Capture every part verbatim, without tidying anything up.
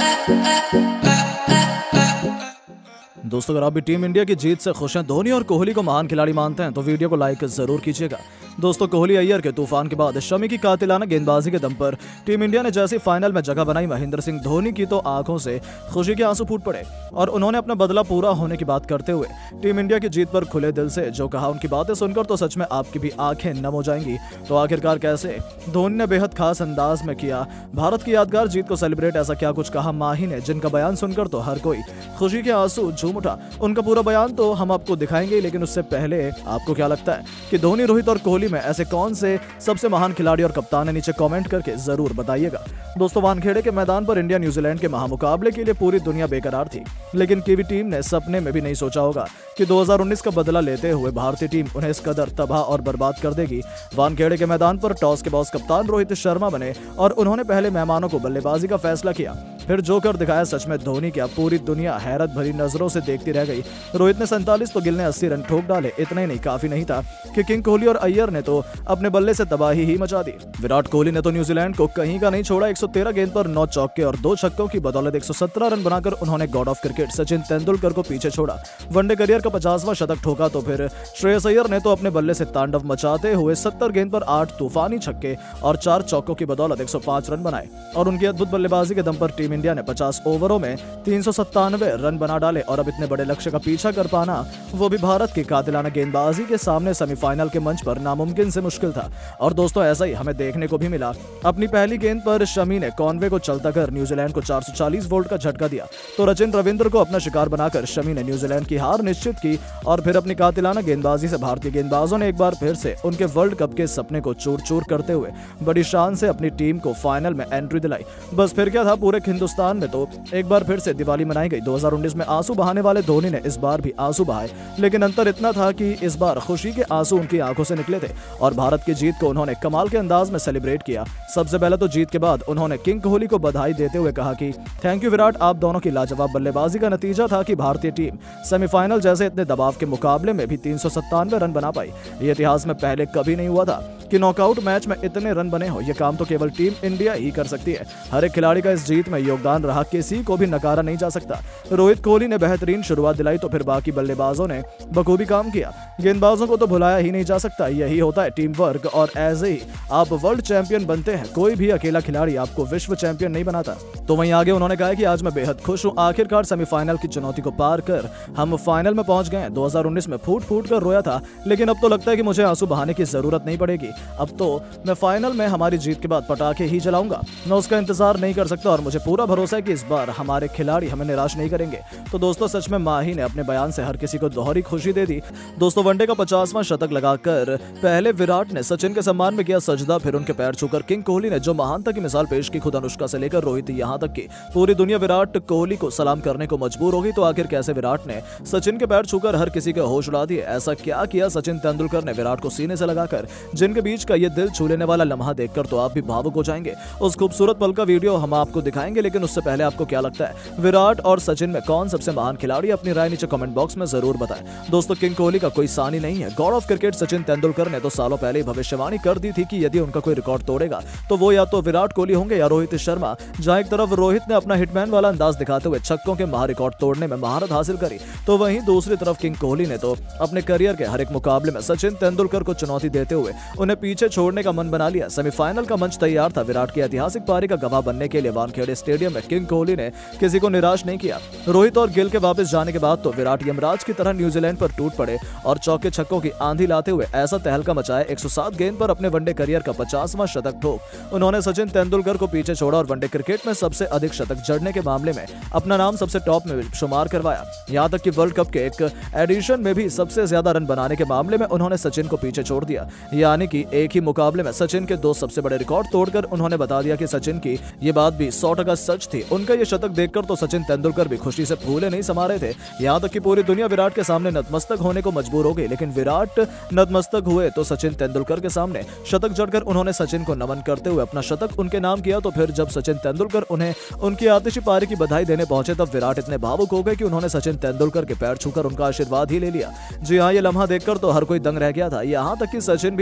दोस्तों, अगर आप भी टीम इंडिया की जीत से खुश हैं, धोनी और कोहली को महान खिलाड़ी मानते हैं, तो वीडियो को लाइक जरूर कीजिएगा। दोस्तों, कोहली अय्यर के तूफान के बाद शमी की कातिलाना गेंदबाजी के दम पर टीम इंडिया ने जैसे फाइनल में जगह बनाई, महेंद्र सिंह धोनी की तो आंखों से खुशी के आंसू फूट पड़े और उन्होंने अपना बदला पूरा होने की बात करते हुए टीम इंडिया की जीत पर खुले दिल से जो कहा, उनकी बातें सुनकर तो सच में आपकी भी आंखें नम हो जाएंगी। तो आखिरकार कैसे धोनी ने बेहद खास अंदाज में किया भारत की यादगार जीत को सेलिब्रेट, ऐसा क्या कुछ कहा माही ने, जिनका बयान सुनकर तो हर कोई खुशी के आंसू झूम उठा। उनका पूरा बयान तो हम आपको दिखाएंगे, लेकिन उससे पहले आपको क्या लगता है कि धोनी, रोहित और कोहली में ऐसे कौन से सबसे महान खिलाड़ी और कप्तान है, नीचे कमेंट करके जरूर बताइएगा। दोस्तों, वानखेड़े के मैदान पर इंडिया न्यूजीलैंड के महामुकाबले के लिए पूरी दुनिया बेकरार थी, लेकिन कीवी टीम ने सपने में भी नहीं सोचा होगा कि दो हज़ार उन्नीस का बदला लेते हुए भारतीय टीम उन्हें इस कदर तबाह और बर्बाद कर देगी। वानखेड़े के मैदान पर टॉस के बॉस कप्तान रोहित शर्मा बने और उन्होंने पहले मेहमानों को बल्लेबाजी का फैसला किया, फिर जो कर दिखाया सच में धोनी क्या, पूरी दुनिया हैरत भरी नजरों से देखती रह गई। रोहित ने सैंतालीस तो गिल ने अस्सी रन ठोक डाले। इतना ही नहीं, काफी नहीं था कि किंग कोहली और अय्यर ने तो अपने बल्ले से तबाही ही मचा दी। विराट कोहली ने तो न्यूजीलैंड को कहीं का नहीं छोड़ा। एक सौ तेरह गेंद पर नौ चौके और दो छक्कों की बदौलत एक सौ सत्रह रन बनाकर उन्होंने god of cricket Sachin Tendulkar को पीछे छोड़ा। वनडे करियर का पचासवां शतक ठोका तो फिर श्रेयस अय्यर ने तो अपने बल्ले से तांडव मचाते हुए सत्तर गेंद पर आठ तूफानी छक्के और चार चौकों की बदौलत एक सौ पाँच रन बनाए और उनकी अद्भुत बल्लेबाजी के दम पर टीम इंडिया ने पचास ओवरों में तीन सौ सत्तानवे रन बना डाले और अब इतने बड़े लक्ष्य का पीछा कर पाना, वो भी भारत की कातिलाना गेंदबाजी के सामने सेमीफाइनल के मंच पर नामुमकिन से मुश्किल था। और दोस्तों, ऐसा ही हमें देखने को भी मिला। अपनी पहली गेंद पर शमी ने कॉनवे को चलता कर न्यूजीलैंड को चार सौ चालीस वोल्ट का झटका दिया, तो रचिन रविंद्र को अपना शिकार बनाकर शमी ने न्यूजीलैंड की हार निश्चित की और फिर अपनी कातिलाना गेंदबाजी से भारतीय गेंदबाजों ने एक बार फिर से उनके वर्ल्ड कप के सपने को चूर चूर करते हुए बड़ी शान से अपनी टीम को फाइनल में एंट्री दिलाई। बस फिर क्या था, पूरे हिंदुस्तान में तो एक बार फिर से दिवाली मनाई गई। दो हज़ार उन्नीस में आंसू बहाने वाले धोनी ने इस बार भी आंसू बहाए, लेकिन अंतर इतना था कि इस बार खुशी के आंसू उनकी आंखों से निकले थे और भारत की जीत को उन्होंने कमाल के अंदाज में सेलिब्रेट किया। सबसे पहले तो जीत के बाद उन्होंने किंग कोहली को बधाई देते हुए कहा कि थैंक यू विराट, आप दोनों की लाजवाब बल्लेबाजी का नतीजा था कि भारतीय टीम सेमीफाइनल जैसे इतने दबाव के मुकाबले में भी तीन सौ सत्तानवे रन बना पाई। ये इतिहास में पहले कभी नहीं हुआ था कि नॉकआउट मैच में इतने रन बने हो। यह काम तो केवल टीम इंडिया ही कर सकती है। हर एक खिलाड़ी का इस जीत में योगदान रहा, किसी को भी नकारा नहीं जा सकता। रोहित कोहली ने बेहतरीन शुरुआत दिलाई तो फिर बाकी बल्लेबाजों ने बखूबी काम किया। गेंदबाजों को तो भुलाया ही नहीं जा सकता। यही होता है टीम वर्क और ऐसे ही आप वर्ल्ड चैंपियन बनते हैं। कोई भी अकेला खिलाड़ी आपको विश्व चैंपियन नहीं बनाता। तो वहीं आगे उन्होंने कहा कि आज मैं बेहद खुश हूँ, आखिरकार सेमीफाइनल की चुनौती को पार कर हम फाइनल में पहुंच गए। दो हज़ार उन्नीस में फूट फूट कर रोया था, लेकिन अब तो लगता है कि मुझे आंसू बहाने की जरूरत नहीं पड़ेगी। अब तो मैं फाइनल में हमारी जीत के बाद पटाखे ही जलाऊंगा। मैं उसका इंतजार नहीं कर सकता और मुझे पूरा भरोसा है कि इस बार हमारे खिलाड़ी हमें निराश नहीं करेंगे। तो दोस्तों, सच में माही ने अपने बयान से हर किसी को दोहरी खुशी दे दी। दोस्तों, वनडे का पचासवां शतक लगाकर पहले विराट ने सचिन के सम्मान में किया सजदा, फिर उनके पैर छूकर किंग कोहली ने जो महानता की मिसाल पेश की, खुद अनुष्का से लेकर रोहित यहाँ तक की पूरी दुनिया विराट कोहली को सलाम करने को मजबूर होगी। तो आखिर कैसे विराट ने सचिन के पैर छूकर हर किसी के होश उड़ा दिए? ऐसा क्या किया सचिन तेंदुलकर ने विराट को सीने से लगाकर, जिनके बीच का ये दिल छू लेने वाला लम्हा देखकर तो आप भी भावुक हो जाएंगे। उस खूबसूरत पल का वीडियो हम आपको दिखाएंगे, लेकिन उससे पहले आपको क्या लगता है, विराट और सचिन में कौन सबसे महान खिलाड़ी? अपनी राय नीचे कमेंट बॉक्स में जरूर बताएं। दोस्तों, किंग कोहली का कोई सानी नहीं है। God of cricket Sachin Tendulkar ने तो सालों पहले ही भविष्यवाणी कर दी थी कि यदि उनका कोई रिकॉर्ड तोड़ेगा तो वो या तो विराट कोहली होंगे या रोहित शर्मा। जहां एक तरफ रोहित ने अपना हिटमैन वाला अंदाज दिखाते हुए छक्कों के महा रिकॉर्ड तोड़ने में महारत हासिल करी, तो वहीं दूसरी तरफ किंग कोहली ने तो अपने करियर के हर एक मुकाबले में सचिन तेंदुलकर को चुनौती देते हुए उन्हें पीछे छोड़ने का मन बना लिया। सेमीफाइनल का मंच तैयार था। विराट की ऐतिहासिक पारी का गवाह बनने के लिए वानखेड़े स्टेडियम में किंग कोहली ने किसी को निराश नहीं किया। रोहित और गिल के वापस जाने के बाद तो विराट यमराज की तरह न्यूजीलैंड पर टूट पड़े और चौके छक्कों की आंधी लाते हुए ऐसा तहलका मचाया। एक सौ सात गेंद पर अपने वनडे करियर का पचासवां शतक ठोक उन्होंने सचिन तेंदुलकर को पीछे छोड़ा और वनडे क्रिकेट में सबसे अधिक शतक जड़ने के मामले में अपना नाम सबसे टॉप में शुमार करवाया। यहां तक कि वर्ल्ड कप के एक एडिशन में भी सबसे ज्यादा रन बनाने के मामले में उन्होंने सचिन को पीछे छोड़ दिया। यानी कि एक ही मुकाबले में सचिन के दो सबसे बड़े रिकॉर्ड तोड़कर उन्होंने बता दिया कि सचिन की ये बात भी सौ टका सच थी। उनका ये शतक देखकर तो सचिन तेंदुलकर भी खुशी से फूले नहीं समा रहे थे। यहाँ तक कि पूरी दुनिया विराट के सामने नतमस्तक होने को मजबूर हो गई, लेकिन विराट नतमस्तक हुए तो सचिन तेंदुलकर के सामने शतक जड़कर उन्होंने सचिन को नमन करते हुए अपना शतक उनके नाम किया। तो फिर जब सचिन तेंदुलकर उन्हें उनकी आतिशी पारी की बधाई देने पहुंचे तब विराट इतने भावुक हो गए कि उन्होंने सचिन तेंदुलकर के पैर छूकर उनका आशीर्वाद ही ले लिया। जी हाँ, ये लम्हा देखकर तो हर कोई दंग रह गया था। यहाँ तक कि सचिन भी हैरान थे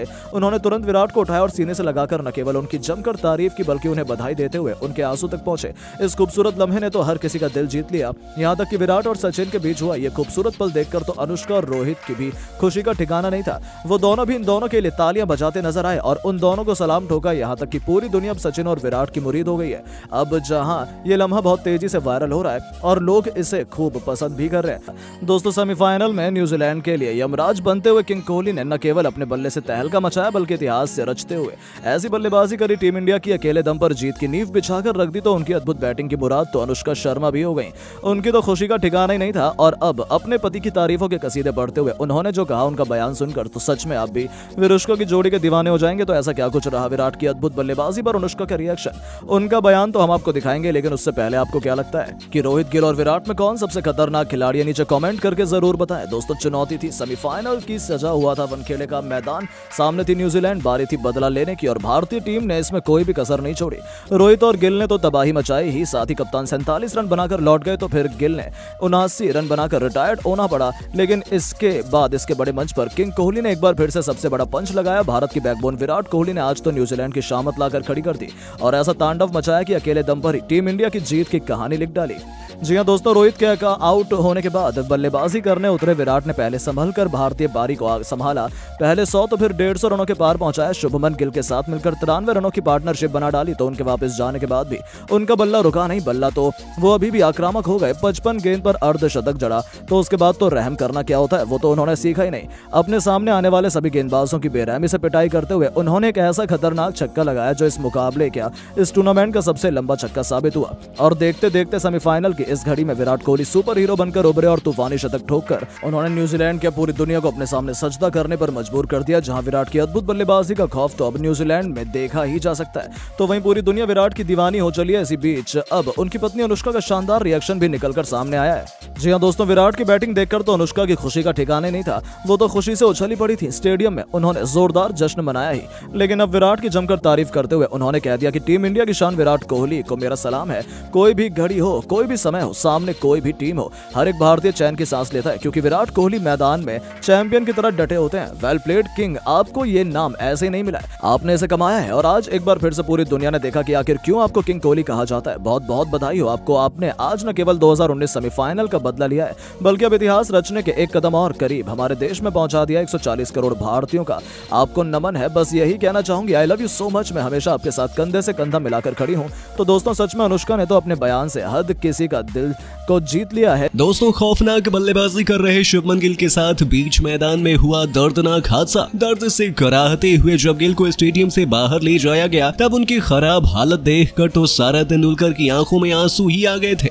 उन्होंने तुरंत विराट को उठाया और सीने से लगाकर न केवल उनकी जमकर तारीफ की बल्कि उन्हें बधाई देते हुए उनके आंसू तक पहुंचे। इस खूबसूरत लम्हे ने तो हर किसी का दिल जीत लिया। यहाँ तक कि विराट और सचिन के बीच हुआ ये खूबसूरत पल देखकर तो अनुष्का और रोहित की भी खुशी का ठिकाना नहीं था। वो दोनों भी इन दोनों के लिए तालियां बजाते नजर आए और उन दोनों को सलाम ठोका। यहाँ तक कि पूरी दुनिया अब सचिन और विराट की मुरीद हो गई है। अब जहां ये लम्हा बहुत तेजी से वायरल हो रहा है और लोग इसे खूब पसंद भी कर रहे हैं। दोस्तों, सेमीफाइनल में न्यूजीलैंड के लिए यमराज बनते हुए किंग कोहली ने न केवल अपने बल्ले से तहलका मचाया बल्कि इतिहास से रचते हुए ऐसी बल्लेबाजी करी टीम इंडिया की अकेले दम पर जीत की नींव बिछाकर रख दी। तो उनकी अद्भुत बैटिंग की मुराद तो अनुष्का शर्मा भी हो गई। उनकी तो खुशी का ठिकाना ही नहीं था और अब अपने पति की तारीफों के कसीदे पढ़ते हुए उन्होंने जो कहा, उनका बयान सुनकर तो सच में आप भी विरुष्का की जोड़ी के दीवाने हो जाएंगे। तो ऐसा क्या कुछ रहा विराट की अद्भुत बल्लेबाजी पर अनुष्का का रिएक्शन, उनका बयान तो हम आपको दिखाएंगे, लेकिन उससे पहले आपको क्या लगता है कि रोहित गिल और विराट में कौन सबसे खतरनाक खिलाड़ी है? नीचे कमेंट करके जरूर बताएं। दोस्तों, चुनौती थी सेमीफाइनल की, सजा हुआ था वनखेड़े का मैदान, सामने थी न्यूजीलैंड, बारी थी बदला लेने की और भारतीय टीम ने इसमें कोई भी कसर नहीं छोड़ी। रोहित और गिल ने तो तबाही मचाई ही, साथ ही कप्तान सैंतालीस रन बनाकर लौट गए तो फिर गिल ने उनासी रन बनाकर रिटायर्ड होना पड़ा। लेकिन इसके बाद इसके बड़े मंच पर किंग कोहली ने एक बार फिर से सबसे बड़ा पंच लगाया। भारत की बैकबोन विराट कोहली ने आज तो न्यूजीलैंड की शामत लाकर खड़ी कर दी और ऐसा तांडव मचाया कि अकेले दम पर ही टीम इंडिया की जीत की कहानी लिख डाली। जी हां दोस्तों, रोहित के आउट होने के बाद बल्लेबाजी करने उतरे विराट ने पहले संभल कर भारतीय पारी को संभाला। पहले सौ तो फिर डेढ़ सौ रनों के पार पहुंचाया। शुभमन गिल के साथ मिलकर तिरानवे रनों की पार्टनरशिप बना डाली। तो उनके वापस जाने के बाद भी उनका बल्ला रुका नहीं, बल्ला तो वो अभी भी आक्रामक हो गए। पचपन गेंद पर अर्धशतक जड़ा तो उसके बाद तो रहम करना क्या होता है वो तो उन्होंने सीखा ही नहीं। अपने सामने आने वाले सभी गेंदबाजों की बेरहमी से पिटाई करते हुए उन्होंने एक ऐसा खतरनाक छक्का लगाया जो इस मुकाबले क्या इस टूर्नामेंट का सबसे लंबा छक्का साबित हुआ। और देखते देखते सेमीफाइनल की इस घड़ी में विराट कोहली सुपर हीरो बनकर उभरे और तूफानी शतक ठोककर उन्होंने न्यूजीलैंड की पूरी दुनिया को अपने सामने सजदा करने पर मजबूर कर दिया। जहां विराट की अद्भुत बल्लेबाजी का खौफ तो अब न्यूजीलैंड में देखा ही जा सकता है, तो वहीं पूरी दुनिया विराट की दीवानी हो चली है। इसी बीच अब उनकी पत्नी अनुष्का का शानदार रिएक्शन भी निकलकर सामने आया है। जी हां दोस्तों, विराट की बैटिंग देखकर तो अनुष्का की खुशी का ठिकाने नहीं था। वो तो खुशी से उछली पड़ी थी। स्टेडियम में उन्होंने जोरदार जश्न मनाया ही, लेकिन अब विराट की जमकर तारीफ करते हुए उन्होंने कह दिया कि टीम इंडिया की शान विराट कोहली को मेरा सलाम है। कोई भी घड़ी हो, कोई भी समय हो, सामने कोई भी टीम हो, हर एक भारतीय चैन की सांस लेता है क्योंकि विराट कोहली मैदान में चैंपियन की तरह डटे होते हैं। वेल प्लेड किंग, आपको ये नाम ऐसे ही नहीं मिला है, आपने इसे कमाया है और आज एक बार फिर से पूरी दुनिया ने देखा कि आखिर क्यों आपको किंग कोहली कहा जाता है। बहुत बहुत बधाई हो आपको। आपने आज न केवल दो हज़ार उन्नीस सेमीफाइनल का बदला लिया है बल्कि अब इतिहास रचने के एक कदम और करीब हमारे देश में पहुंचा दिया एक सौ चालीस करोड़ भारतीयों का। आपको नमन है। बस यही कहना चाहूंगी, I love you so much. मैं हमेशा आपके साथ कंधे से कंधा मिलाकर खड़ी हूं। तो दोस्तों, सच में अनुष्का ने तो अपने बयान से हद किसी का दिल को जीत लिया है। दोस्तों, खौफनाक बल्लेबाजी कर रहे शुभमन गिल के साथ बीच मैदान में हुआ दर्दनाक हादसा। दर्द से कराहते हुए जब गिल को स्टेडियम से बाहर ले जाया गया तब उनकी खराब हालत देखकर तो सारा तेंदुलकर की आंखों में आंसू ही आ गए थे।